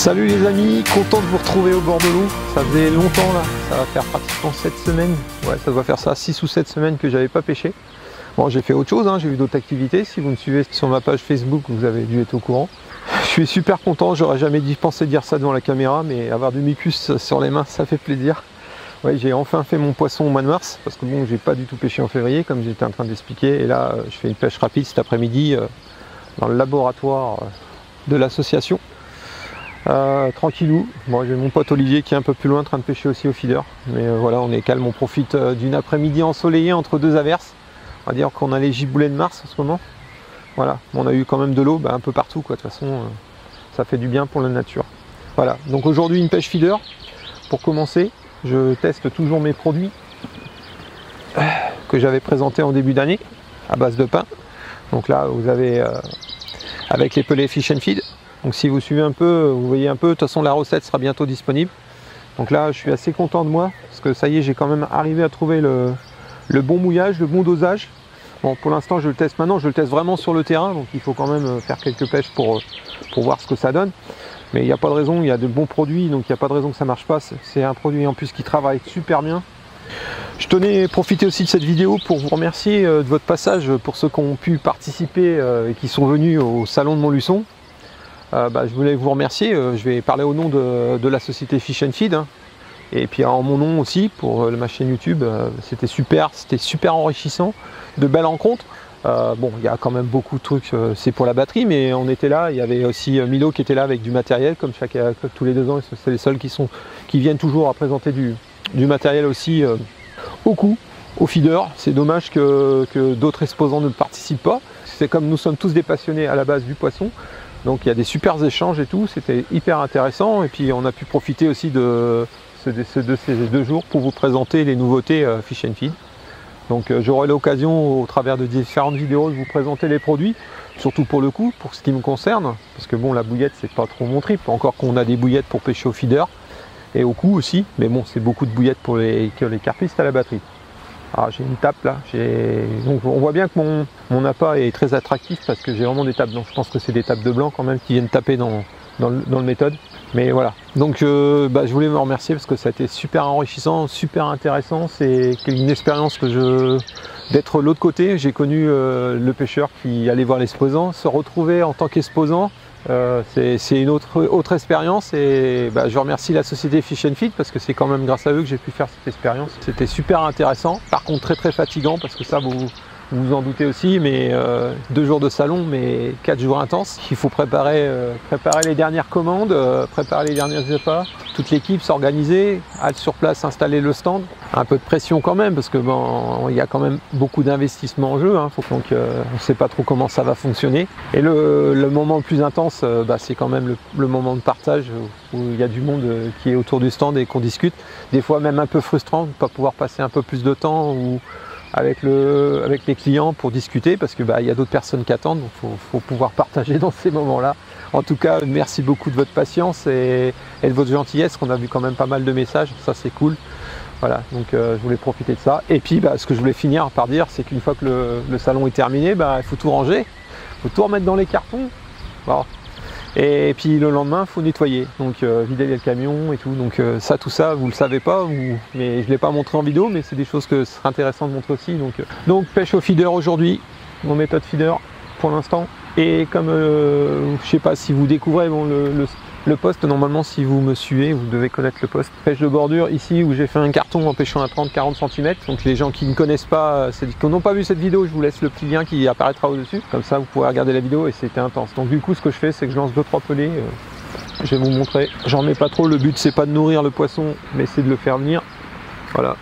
Salut les amis, content de vous retrouver au bord de l'eau. Ça faisait longtemps là, ça va faire pratiquement 7 semaines. Ouais, ça doit faire ça, 6 ou 7 semaines que j'avais pas pêché. Bon, j'ai fait autre chose, hein, j'ai eu d'autres activités. Si vous me suivez sur ma page Facebook, vous avez dû être au courant. Je suis super content, j'aurais jamais pensé dire ça devant la caméra, mais avoir du mucus sur les mains, ça fait plaisir. Ouais, j'ai enfin fait mon poisson au mois de mars, parce que bon, j'ai pas du tout pêché en février, comme j'étais en train d'expliquer. Et là, je fais une pêche rapide cet après-midi dans le laboratoire de l'association. Tranquillou. Bon, j'ai mon pote Olivier qui est un peu plus loin en train de pêcher aussi au feeder. Mais voilà, on est calme, on profite d'une après-midi ensoleillée entre deux averses. On va dire qu'on a les giboulets de mars en ce moment. Voilà, on a eu quand même de l'eau un peu partout, quoi. De toute façon, ça fait du bien pour la nature. Voilà, donc aujourd'hui une pêche feeder. Pour commencer, je teste toujours mes produits que j'avais présentés en début d'année à base de pain. Donc là, vous avez avec les pelés Fish and Feed. Donc si vous suivez un peu, vous voyez un peu, de toute façon la recette sera bientôt disponible. Donc là je suis assez content de moi, parce que ça y est, j'ai quand même arrivé à trouver le bon mouillage, le bon dosage. Bon, pour l'instant je le teste maintenant, je le teste vraiment sur le terrain, donc il faut quand même faire quelques pêches pour voir ce que ça donne. Mais il n'y a pas de raison, il y a de bons produits, donc il n'y a pas de raison que ça ne marche pas. C'est un produit en plus qui travaille super bien. Je tenais à profiter aussi de cette vidéo pour vous remercier de votre passage, pour ceux qui ont pu participer et qui sont venus au salon de Montluçon. Je voulais vous remercier, je vais parler au nom de la société Fish and Feed, hein, et puis en mon nom aussi pour ma chaîne YouTube. C'était super enrichissant, de belles rencontres. Bon, il y a quand même beaucoup de trucs, c'est pour la batterie, mais on était là, il y avait aussi Milo qui était là avec du matériel, comme tous les 2 ans, c'est les seuls qui viennent toujours à présenter du matériel aussi au coup, au feeder. C'est dommage que d'autres exposants ne participent pas. C'est comme nous sommes tous des passionnés à la base du poisson. Donc il y a des super échanges et tout, c'était hyper intéressant. Et puis on a pu profiter aussi de ces 2 jours pour vous présenter les nouveautés Fish and Feed. Donc j'aurai l'occasion au travers de différentes vidéos de vous présenter les produits, surtout pour le coup, pour ce qui me concerne. Parce que bon, la bouillette c'est pas trop mon trip, encore qu'on a des bouillettes pour pêcher au feeder et au coup aussi. Mais bon, c'est beaucoup de bouillettes pour les carpistes à la batterie. Alors j'ai une tape là, donc on voit bien que mon appât est très attractif parce que j'ai vraiment des tapes, donc je pense que c'est des tapes de blanc quand même qui viennent taper dans le méthode. Mais voilà, donc je voulais me remercier parce que ça a été super enrichissant, super intéressant. C'est une expérience d'être de l'autre côté. J'ai connu le pêcheur qui allait voir l'exposant, se retrouver en tant qu'exposant. C'est une autre expérience, et je remercie la société Fish and Feed parce que c'est quand même grâce à eux que j'ai pu faire cette expérience. C'était super intéressant, par contre très fatigant parce que ça vous en doutez aussi, mais 2 jours de salon, mais 4 jours intenses. Il faut préparer les dernières commandes, préparer les derniers appâts, toute l'équipe s'organiser, aller sur place, installer le stand. Un peu de pression quand même, parce que bon, il y a quand même beaucoup d'investissement en jeu, hein. Donc on ne sait pas trop comment ça va fonctionner. Et le moment le plus intense, c'est quand même le moment de partage où il y a du monde qui est autour du stand et qu'on discute. Des fois même un peu frustrant de ne pas pouvoir passer un peu plus de temps avec les clients pour discuter, parce que il y a d'autres personnes qui attendent, donc faut pouvoir partager dans ces moments-là. En tout cas, merci beaucoup de votre patience et de votre gentillesse, qu'on a vu quand même pas mal de messages, ça c'est cool. Voilà, donc je voulais profiter de ça. Et puis ce que je voulais finir par dire, c'est qu'une fois que le salon est terminé, il faut tout ranger, il faut tout remettre dans les cartons. Bon. Et puis le lendemain, il faut nettoyer, donc vider le camion et tout. Donc tout ça, vous le savez pas, mais je ne l'ai pas montré en vidéo, mais c'est des choses que ce serait intéressant de montrer aussi. Donc pêche au feeder aujourd'hui, mon méthode feeder pour l'instant. Et comme je sais pas si vous découvrez le poste, normalement si vous me suivez, vous devez connaître le poste. Pêche de bordure ici où j'ai fait un carton en pêchant à 30-40 cm. Donc les gens qui ne connaissent pas, qui n'ont pas vu cette vidéo, je vous laisse le petit lien qui apparaîtra au-dessus. Comme ça vous pourrez regarder la vidéo, et c'était intense. Donc du coup ce que je fais, c'est que je lance 2-3 pelés. Je vais vous montrer. J'en mets pas trop, le but c'est pas de nourrir le poisson, mais c'est de le faire venir. Voilà.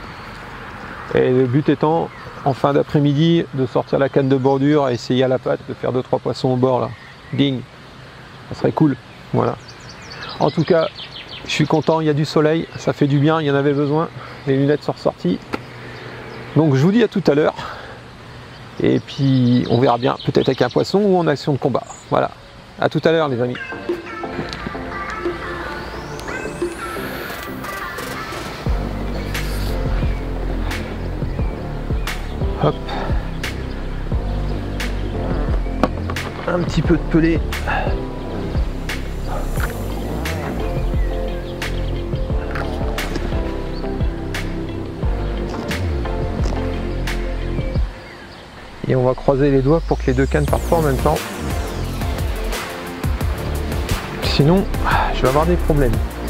Et le but étant, en fin d'après-midi, de sortir la canne de bordure et essayer à la patte de faire 2-3 poissons au bord là. Ding. Ça serait cool. Voilà. En tout cas, je suis content, il y a du soleil, ça fait du bien, il y en avait besoin. Les lunettes sont ressorties. Donc je vous dis à tout à l'heure. Et puis on verra bien, peut-être avec un poisson ou en action de combat. Voilà. À tout à l'heure les amis. Hop. Un petit peu de pelé. Et on va croiser les doigts pour que les deux cannes partent pas en même temps. Sinon, je vais avoir des problèmes.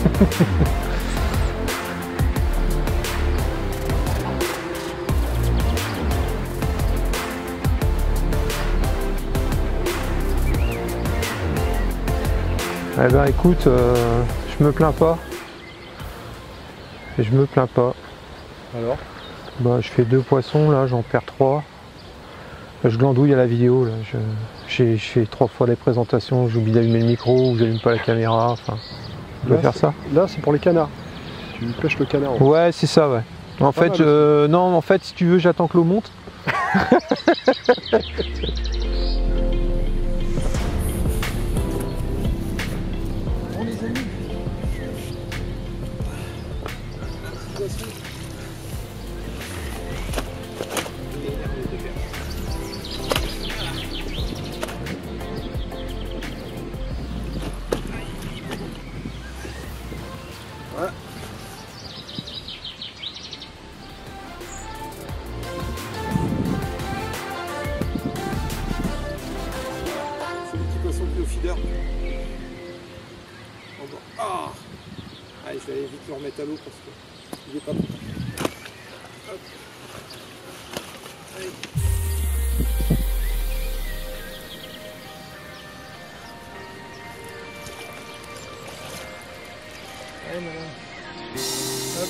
Eh ben écoute, je me plains pas. Je me plains pas. Alors? Bah, je fais 2 poissons, là j'en perds 3. Je glandouille à la vidéo, là. Je fais 3 fois les présentations, j'oublie d'allumer le micro, ou j'allume pas la caméra, enfin. Je dois faire ça. Là c'est pour les canards. Tu pêches le canard. Ouais, c'est ça, ouais. En fait, non, en fait, si tu veux, j'attends que l'eau monte. Allez, je vais aller vite le remettre à l'eau parce qu'il est pas bon. Hop. Allez. Allez, madame. Hop.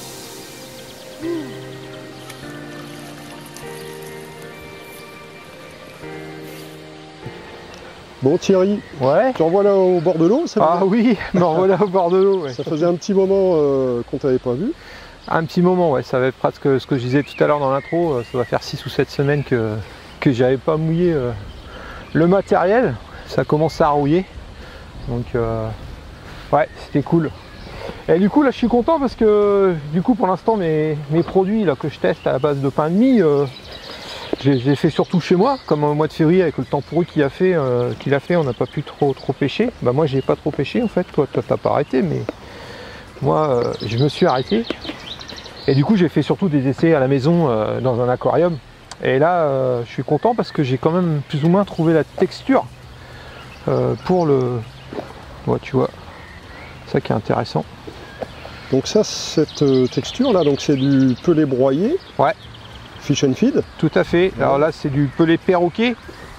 Bon Thierry, ouais. tu revois là au bord de l'eau? Ah oui, me revoilà au bord de l'eau. Ouais. Ça faisait un petit moment qu'on t'avait pas vu. Un petit moment, ouais, ça va être presque ce que je disais tout à l'heure dans l'intro, ça va faire 6 ou 7 semaines que j'avais pas mouillé le matériel, ça commence à rouiller, donc ouais, c'était cool. Et du coup là je suis content parce que du coup pour l'instant mes produits là, que je teste à base de pain de mie, je les ai fait surtout chez moi, comme au mois de février avec le temps pourri qu'il a fait, on n'a pas pu trop pêcher. Bah moi j'ai pas trop pêché en fait, toi t'as pas arrêté, mais moi je me suis arrêté. Et du coup j'ai fait surtout des essais à la maison dans un aquarium. Et là je suis content parce que j'ai quand même plus ou moins trouvé la texture pour le... Ouais, tu vois, ça qui est intéressant. Donc ça, cette texture là, donc c'est du pelé broyé. Ouais. Fish and feed. Tout à fait. Alors là c'est du pelé perroquet.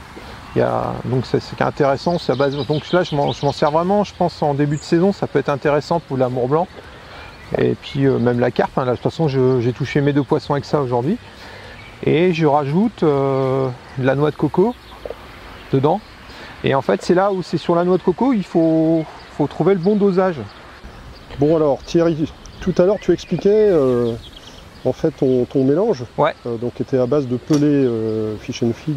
Donc c'est ce qui est intéressant, c'est à base... Donc là je m'en sers vraiment, je pense en début de saison, ça peut être intéressant pour l'amour blanc. Et puis même la carpe, hein. Là, de toute façon j'ai touché mes 2 poissons avec ça aujourd'hui. Et je rajoute de la noix de coco dedans. Et en fait c'est là où c'est sur la noix de coco, il faut trouver le bon dosage. Bon alors Thierry, tout à l'heure tu expliquais en fait ton mélange, ouais. Donc était à base de pelé fish and feed,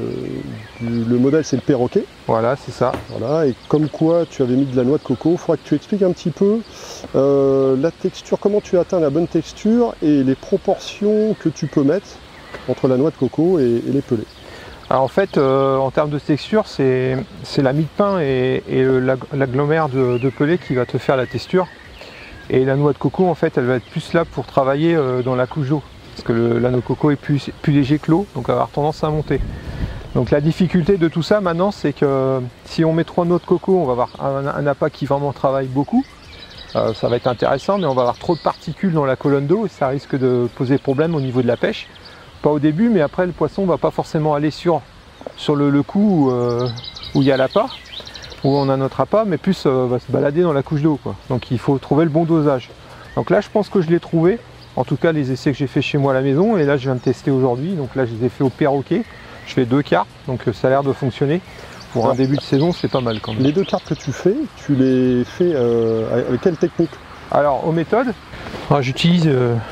le modèle c'est le perroquet. Voilà, c'est ça. Voilà, et comme quoi tu avais mis de la noix de coco, il faudra que tu expliques un petit peu la texture, comment tu atteins la bonne texture et les proportions que tu peux mettre entre la noix de coco et les pelés. Alors en fait, en termes de texture, c'est la mie de pain et l'agglomère de pelé qui va te faire la texture. Et la noix de coco, en fait, elle va être plus là pour travailler dans la couche d'eau. Parce que la noix de coco est plus léger que l'eau, donc elle va avoir tendance à monter. Donc la difficulté de tout ça maintenant, c'est que si on met 3 noix de coco, on va avoir un appât qui vraiment travaille beaucoup. Ça va être intéressant, mais on va avoir trop de particules dans la colonne d'eau et ça risque de poser problème au niveau de la pêche. Pas au début, mais après le poisson ne va pas forcément aller sur le coup où il y a l'appât, où on a notre appât, mais plus va se balader dans la couche d'eau, quoi. Donc il faut trouver le bon dosage. Donc là je pense que je l'ai trouvé, en tout cas les essais que j'ai fait chez moi à la maison, et là je viens de tester aujourd'hui, donc là je les ai fait au perroquet, je fais 2 carpes, donc ça a l'air de fonctionner. Pour un début de saison, c'est pas mal quand même. Les 2 carpes que tu fais, tu les fais avec quelle technique? Alors aux méthodes, j'utilise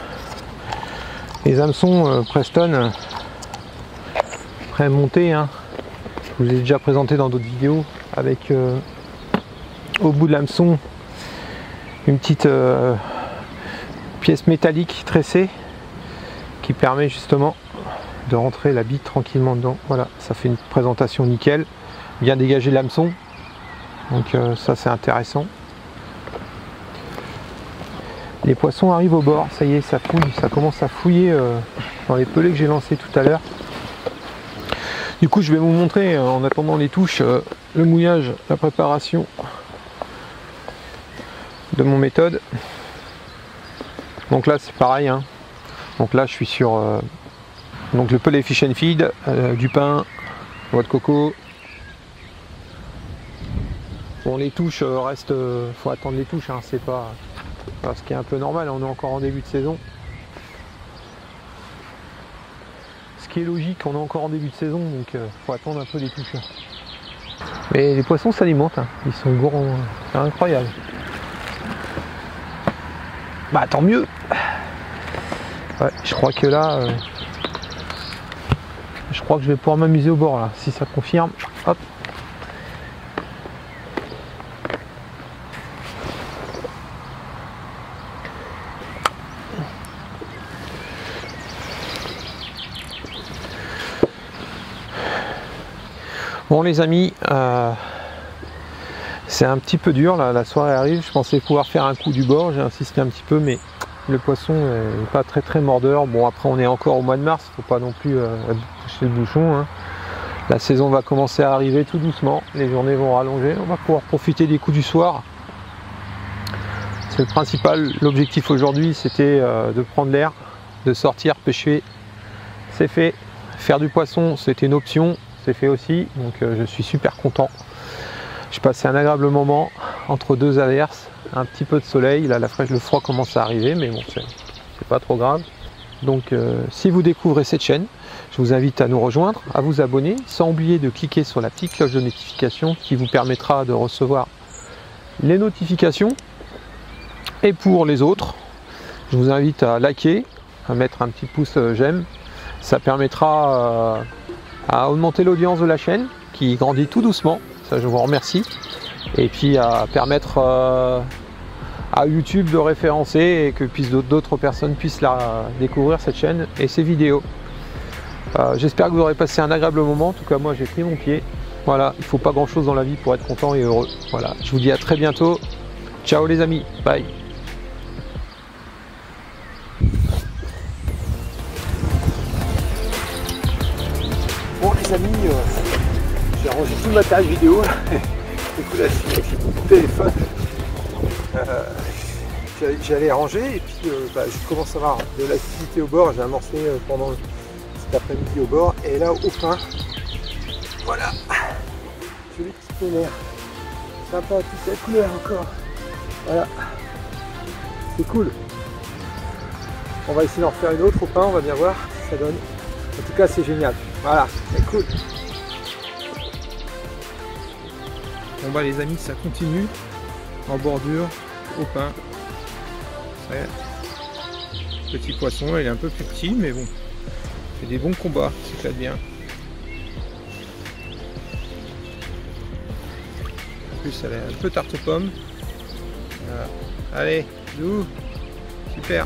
les hameçons Preston pré-montés, hein. Je vous ai déjà présenté dans d'autres vidéos, avec au bout de l'hameçon une petite pièce métallique tressée qui permet justement de rentrer la bite tranquillement dedans. Voilà, ça fait une présentation nickel, bien dégager l'hameçon, donc ça c'est intéressant. Les poissons arrivent au bord, ça y est, ça fouille, ça commence à fouiller dans les pelés que j'ai lancés tout à l'heure. Du coup, je vais vous montrer en attendant les touches, le mouillage, la préparation de mon méthode. Donc là, c'est pareil, hein. Donc là, je suis sur donc le pellet fish and feed, du pain, noix de coco. Bon, les touches restent, faut attendre les touches, hein, c'est pas ce qui est un peu normal, on est encore en début de saison. Ce qui est logique, on est encore en début de saison, donc faut attendre un peu les touches. Mais les poissons s'alimentent, hein. Ils sont gourmands, c'est incroyable. Bah tant mieux. Ouais, je crois que là, je crois que je vais pouvoir m'amuser au bord là, si ça confirme. Hop. Bon les amis, c'est un petit peu dur là, la soirée arrive, je pensais pouvoir faire un coup du bord, j'ai insisté un petit peu mais le poisson n'est pas très mordeur. Bon après on est encore au mois de mars, faut pas non plus toucher le bouchon, hein. La saison va commencer à arriver tout doucement, les journées vont rallonger, on va pouvoir profiter des coups du soir. C'est le principal, l'objectif aujourd'hui c'était de prendre l'air, de sortir, pêcher, c'est fait. Faire du poisson c'était une option, c'est fait aussi, donc je suis super content. J'ai passé un agréable moment entre deux averses, un petit peu de soleil, là le froid commence à arriver, mais bon c'est pas trop grave. Donc si vous découvrez cette chaîne, je vous invite à nous rejoindre, à vous abonner, sans oublier de cliquer sur la petite cloche de notification qui vous permettra de recevoir les notifications. Et pour les autres, je vous invite à liker, à mettre un petit pouce j'aime, ça permettra à augmenter l'audience de la chaîne qui grandit tout doucement, ça je vous remercie, et puis à permettre à YouTube de référencer et que d'autres personnes puissent découvrir cette chaîne et ces vidéos. J'espère que vous aurez passé un agréable moment, en tout cas moi j'ai pris mon pied. Voilà, il ne faut pas grand chose dans la vie pour être content et heureux. Voilà, je vous dis à très bientôt, ciao les amis, bye. Bon les amis, j'ai rangé tout le matériel vidéo, du coup là c'est mon téléphone, j'allais ranger et puis je commence à avoir de l'activité au bord, j'ai amorcé pendant cet après-midi au bord et là au pain, voilà, joli petit tonnerre, sympa, toute la couleur encore, voilà, c'est cool. On va essayer d'en faire une autre au pain, on va bien voir ce que ça donne. En tout cas c'est génial, voilà, c'est cool. Bon bah les amis, ça continue en bordure, au pain. Petit poisson, il est un peu plus petit mais bon, il fait des bons combats, c'est ça bien. En plus elle est un peu tarte aux pommes. Voilà. Allez, doux, super.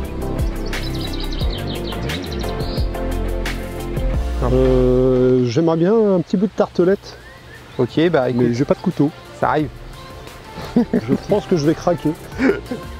J'aimerais bien un petit bout de tartelette. Ok, bah écoute, mais j'ai pas de couteau. Ça arrive. Je pense que je vais craquer.